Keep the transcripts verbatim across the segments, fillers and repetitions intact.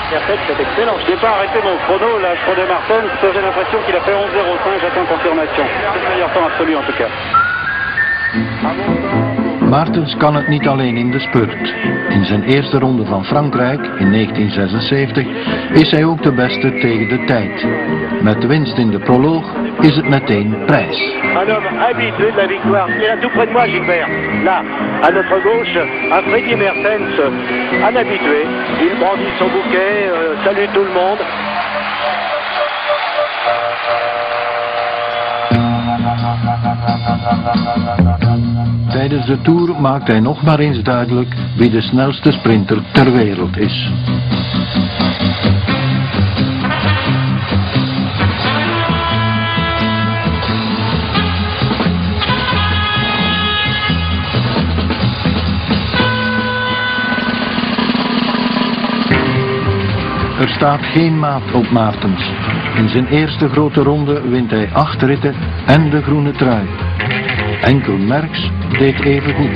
Perfect, c'est excellent. Je n'ai pas arrêté mon chrono, là, Freddy Maertens, j'ai l'impression qu'il a fait onze zéro cinq, j'attends confirmation. C'est le meilleur temps absolu en tout cas. Maertens kan het niet alleen in de spurt. In zijn eerste ronde van Frankrijk in negentien zesenzeventig is hij ook de beste tegen de tijd. Met de winst in de proloog is het meteen prijs. Un homme habitué de la victoire. Il est là tout près de moi, Gilbert. Là, à notre gauche, un Freddy Maertens, un habitué. Il brandit son bouquet, euh, salue tout le monde. Tijdens de Tour maakt hij nog maar eens duidelijk wie de snelste sprinter ter wereld is. Er staat geen maat op Maertens. In zijn eerste grote ronde wint hij acht ritten en de groene trui. Enkel Merckx deed even goed.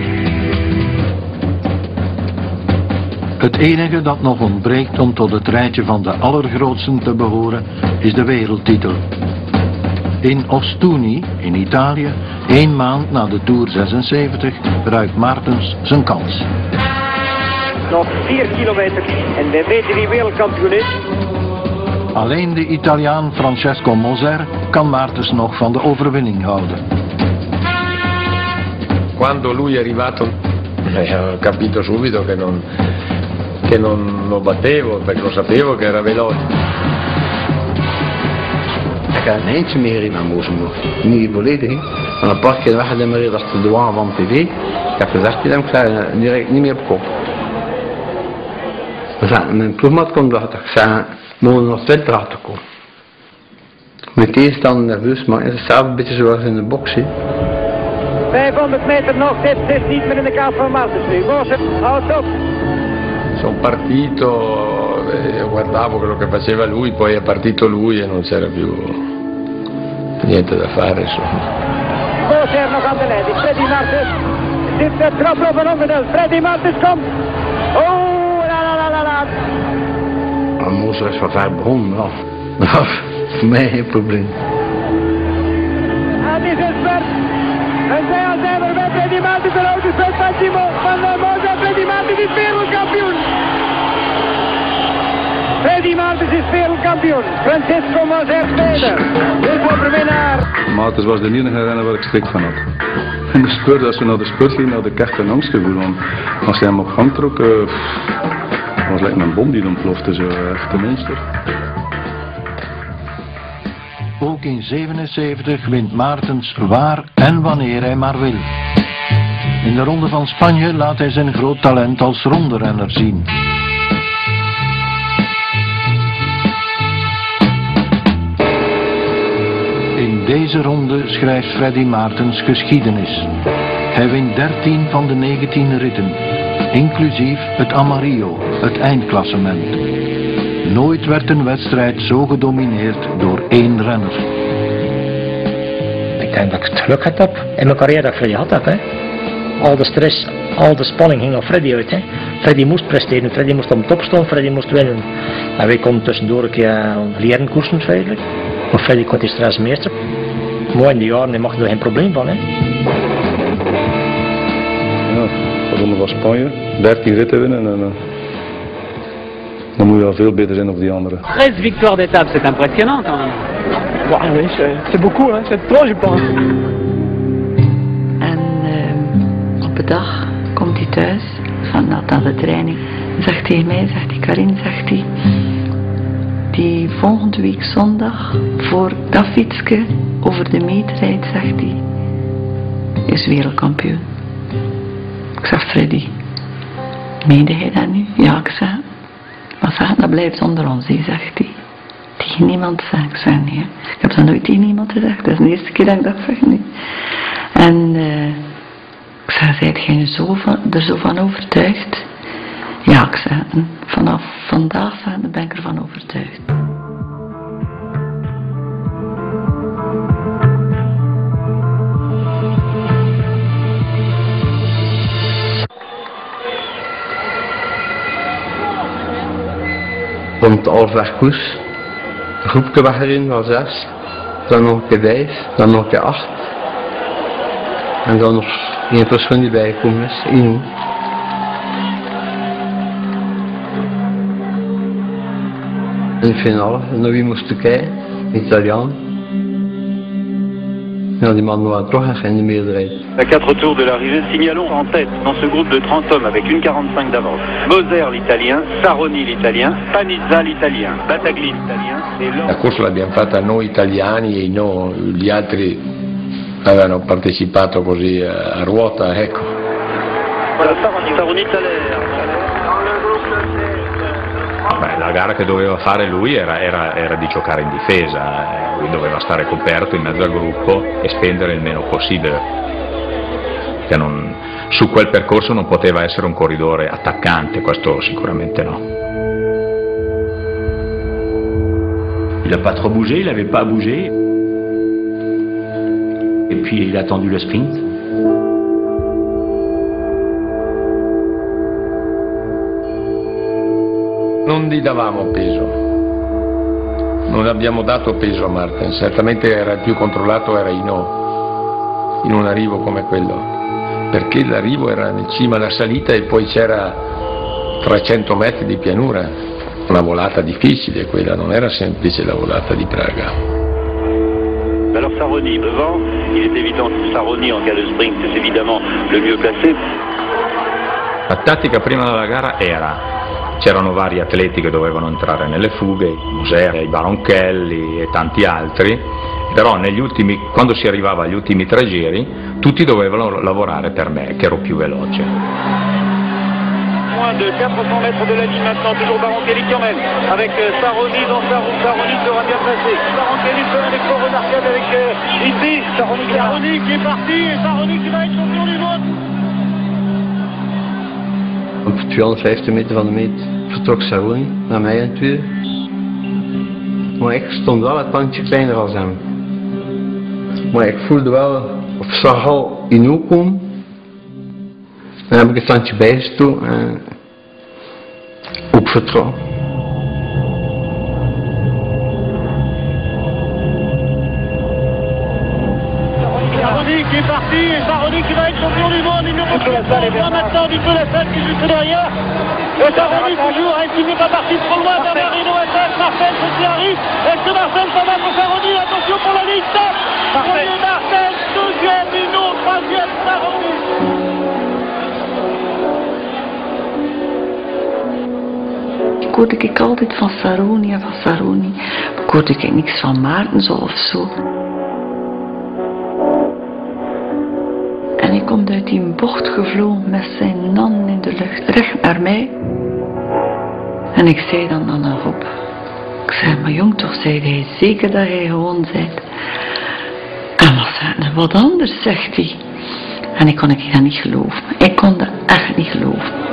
Het enige dat nog ontbreekt om tot het rijtje van de allergrootsten te behoren is de wereldtitel. In Ostuni, in Italië, één maand na de Tour zesenzeventig, ruikt Maertens zijn kans. Nog vier kilometer en wij weten wie wereldkampioen is. Alleen de Italiaan Francesco Moser kan Maertens nog van de overwinning houden. Quando lui è arrivato eh, ho capito subito che non, che non lo battevo perché lo sapevo che era veloce. Ik had een eindje meer in aan Mozenboer. Niet volledig. Van een paar keer weggedemereerd als de douane van tv. Ik heb gezegd tegen hem, ik zei, nu rijd ik niet meer op kop. We zaten mijn ploegmaat komt dat ik zei, we moeten nog twintig achter komen. Met tegenstander nerveus, maar het is zelf een beetje zoals in de box. He. vijfhonderd meter nog, dit is niet meer in de kaart van Maertens nu. Moser, houdt op. Sono partito, eh, guardavo quello che faceva lui, poi è partito lui e non c'era più niente da fare. Moser nog aan de leiding, Freddy Maertens. Dit is de trap op een onderdeel, Freddy Maertens komt. Oh, la la la la la. Maar Moser is van ver begonnen, wel. Nou, voor mij geen probleem. En dit is Bert. En zij al zijn er bij Freddy Maertens, de auto is van Timo, van uh, Moser. Freddy Maertens is wereldkampioen. Freddy Maertens is wereldkampioen. Francesco Moser tweede. De overwinnaar. Maertens was de enige renner waar ik schrik van had. In de spurt, als we naar de spurt gingen, had ik echt een angstgevoel. Want als hij hem op gang trok, uh, was het een bom die ontplofte, zo echt een monster. Ook in zevenenzeventig wint Maertens waar en wanneer hij maar wil. In de Ronde van Spanje laat hij zijn groot talent als ronderenner zien. In deze ronde schrijft Freddy Maertens geschiedenis. Hij wint dertien van de negentien ritten, inclusief het Amarillo, het eindklassement. Nooit werd een wedstrijd zo gedomineerd door één renner. Ik denk dat ik het geluk had heb in mijn carrière dat ik Freddy had heb. Hè. Al de stress, al de spanning ging op Freddy uit. Hè. Freddy moest presteren, Freddy moest op de top staan, Freddy moest winnen. En wij konden tussendoor een keer leren koersen feitelijk. Maar Freddy kon die stress meesteren. Maar in die jaren mag er geen probleem van. Hè. Ja, de Ronde van Spanje, dertien ritten winnen en uh, dan moet je al veel beter zijn op die andere. treize victoires d'étape, c'est impressionnant quand même. Ouais, oui, c'est beaucoup, hein, c'est trop je pense. En uh, op een dag komt hij thuis, van na de training, en zegt tegen mij, zegt hij, Karin, zegt hij, die volgende week zondag voor dat fietsje over de meet rijdt, zegt hij, is wereldkampioen. Ik zeg, Freddy, meende hij dat nu? Ja, ik zeg, maar zeg, dat blijft onder ons, he, zegt hij. Tegen niemand zeg ik, zeg nee. Ik heb dat nooit tegen niemand gezegd, dat is de eerste keer dat ik dat zeg nu. En uh, ik zeg, zijt jij zo van, er zo van overtuigd? Ja, ik zeg, vanaf vandaag ben ik ervan overtuigd. Komt halfweg koers. Een groepje weg erin van zes. Dan nog een keer vijf. Dan nog een keer acht. En dan nog één persoon die bijgekomen is. Ino. In de finale. Naar wie moest kijken? Een Italiaan. Ja, die man was toch echt in de meerderheid. À quatre tours de l'arrivée, signalons en tête dans ce groupe de trente hommes avec une quarante-cinq d'avance. Moser l'italien, Saroni l'italien, Panizza l'italien, Battagli l'italien e Loro. La corsa l'abbiamo fatta noi italiani e no, gli altri avevano partecipato così a ruota, ecco. Voilà, Saroni, Saroni Beh, la gara che doveva fare lui era, era, era di giocare in difesa, eh, lui doveva stare coperto in mezzo al gruppo e spendere il meno possibile, che non, su quel percorso non poteva essere un corridore attaccante, questo sicuramente no. Il n'a pas trop bougé, il n'avait pas à bouger, et puis il a attendu le sprint. Non gli davamo peso, non abbiamo dato peso a Martin, certamente era il più controllato, era Hinault, in un arrivo come quello, perché l'arrivo era in cima alla salita e poi c'era trecento metri di pianura, una volata difficile quella, non era semplice la volata di Praga. Alors Saroni devant, il est évident que Saroni en cas de sprint c'est évidemment le mieux placé. La tattica prima della gara era: c'erano vari atleti che dovevano entrare nelle fughe, i Moser, i Baronchelli e tanti altri, però negli ultimi, quando si arrivava agli ultimi tre giri, tutti dovevano lavorare per me, che ero più veloce. Moins de quatre cents mètres de la ligne maintenant, toujours Baronchelli qui emmène, avec Saroni dans sa roue, Saroni sera bien placé. Baronchelli fait un exploit remarquable avec euh, ici, Saroni, Saroni qui est parti, et Saroni qui va être champion du monde. Op tweehonderdvijftig meter van de meet vertrok Saroni naar mij en twee. Maar ik stond wel het tandje kleiner als hem. Maar ik voelde wel, of zag al Hinault komen. Dan heb ik het tandje bijgestoken en ook vertrouwen. Saroni qui est parti, et Saroni qui va être champion du monde, numéro trois maintenant, du peu la salle qui est juste derrière. Et Saroni toujours, est-ce qu'il n'est pas parti trop loin dans Marino S F, Marcel, c'est qui arrive. Est-ce que Marcel s'en va pour Saroni? Attention pour la ligne, stop. Premier Marcel, deuxième Hinault, troisième Saroni. Ik hoorde ik altijd van Saroni en van Saroni. Ik hoorde ik niks van Maarten zo of zo. En hij komt uit die bocht gevlogen met zijn handen in de lucht, recht naar mij. En ik zei dan aan Rob, ik zei, maar jong toch, zei hij, zeker dat hij gewoon bent. En wat zei hij, wat anders, zegt hij. En ik kon ik dat niet geloven, ik kon dat echt niet geloven.